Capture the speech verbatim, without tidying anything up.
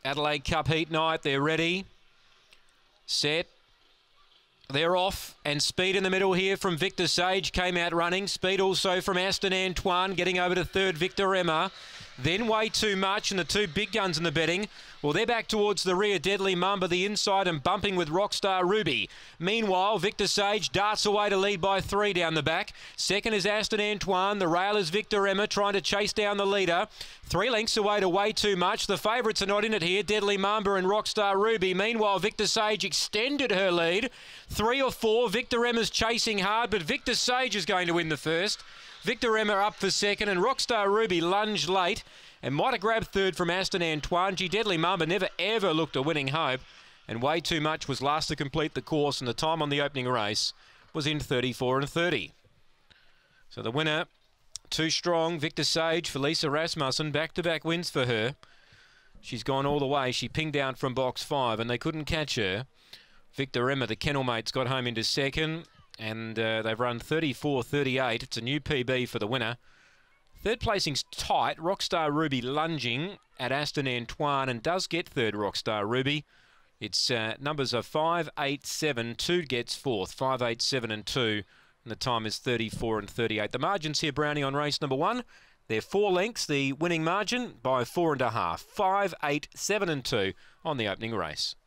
Adelaide Cup heat night. They're ready. Set. They're off, and speed in the middle here from Victor Sage came out running. Speed also from Aston Antoine, getting over to third, Victor Emma. Then Way Too Much, and the two big guns in the betting. Well, they're back towards the rear. Deadly Mamba the inside and bumping with Rockstar Ruby. Meanwhile, Victor Sage darts away to lead by three down the back. Second is Aston Antoine. The rail is Victor Emma trying to chase down the leader. Three lengths away to Way Too Much. The favourites are not in it here. Deadly Mamba and Rockstar Ruby. Meanwhile, Victor Sage extended her lead. Three or four. Victor Emma's chasing hard, but Victor Sage is going to win the first. Victor Emma up for second, and Rockstar Ruby lunged late and might have grabbed third from Aston Antoine. G Deadly Mamba never ever looked a winning hope, and Way Too Much was last to complete the course, and the time on the opening race was in thirty-four and thirty. So the winner, Too Strong, Victor Sage, Felisa Rasmussen, back-to-back wins for her. She's gone all the way. She pinged down from box five, and they couldn't catch her. Victor Emma, the kennel mates, got home into second, and uh, they've run thirty-four thirty-eight. It's a new P B for the winner. Third placing's tight. Rockstar Ruby lunging at Aston Antoine and does get third, Rockstar Ruby. Its uh, numbers are five, eight, seven. Two gets fourth. five, eight, seven and two. And the time is thirty-four and thirty-eight. The margins here, Brownie, on race number one. They're four lengths. The winning margin by four and a half. five, eight, seven and two on the opening race.